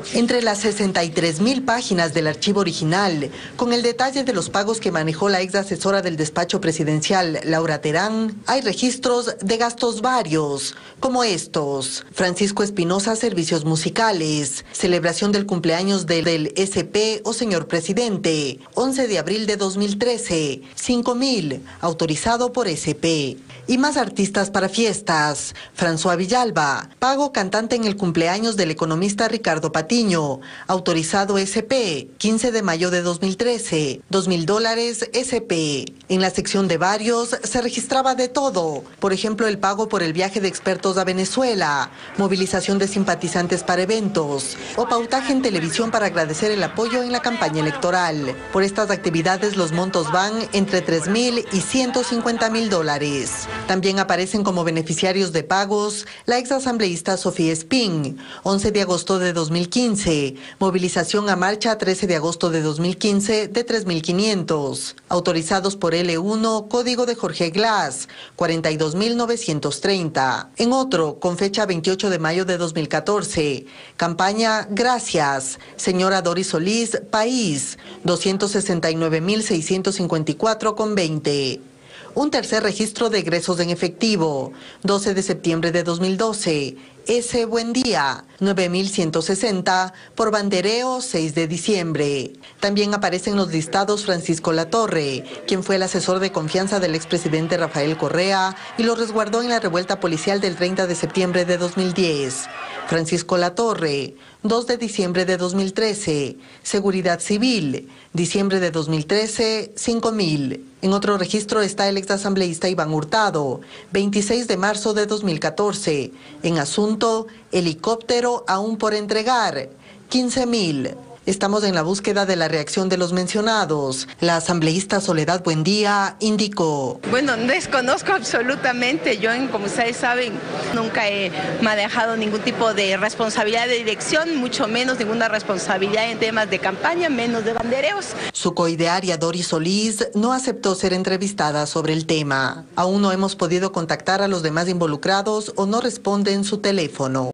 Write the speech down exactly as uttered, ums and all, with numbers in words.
Entre las sesenta y tres mil páginas del archivo original, con el detalle de los pagos que manejó la ex asesora del despacho presidencial, Laura Terán, hay registros de gastos varios, como estos: Francisco Espinosa, servicios musicales; celebración del cumpleaños del, del S P o señor presidente, once de abril de dos mil trece, cinco mil, autorizado por S P. Y más artistas para fiestas: François Villalba, pago cantante en el cumpleaños del economista Ricardo Patiño, autorizado S P, quince de mayo de dos mil trece, dos mil dólares S P. En la sección de varios se registraba de todo, por ejemplo el pago por el viaje de expertos a Venezuela, movilización de simpatizantes para eventos o pautaje en televisión para agradecer el apoyo en la campaña electoral. Por estas actividades los montos van entre tres mil y ciento cincuenta mil dólares. También aparecen como beneficiarios de pagos la exasambleísta Sofía Espín, once de agosto de dos mil quince, movilización a marcha trece de agosto de dos mil quince de tres mil quinientos, autorizados por L uno, código de Jorge Glass, cuarenta y dos mil novecientos treinta. En otro, con fecha veintiocho de mayo de dos mil catorce, campaña Gracias, señora Doris Solís, país, doscientos sesenta y nueve mil seiscientos cincuenta y cuatro con veinte. Un tercer registro de egresos en efectivo, doce de septiembre de dos mil doce, S. Buen Día, nueve mil ciento sesenta, por bandereo, seis de diciembre. También aparecen los listados Francisco Latorre, quien fue el asesor de confianza del expresidente Rafael Correa y lo resguardó en la revuelta policial del treinta de septiembre de dos mil diez. Francisco Latorre, dos de diciembre de dos mil trece, Seguridad Civil, diciembre de dos mil trece, cinco mil. En otro registro está el exasambleísta Iván Hurtado, veintiséis de marzo de dos mil catorce, en asunto helicóptero aún por entregar, quince mil. Estamos en la búsqueda de la reacción de los mencionados. La asambleísta Soledad Buendía indicó: Bueno, desconozco absolutamente. Yo, como ustedes saben, nunca he manejado ningún tipo de responsabilidad de dirección, mucho menos ninguna responsabilidad en temas de campaña, menos de bandereos. Su coidearia Doris Solís no aceptó ser entrevistada sobre el tema. Aún no hemos podido contactar a los demás involucrados o no responden su teléfono.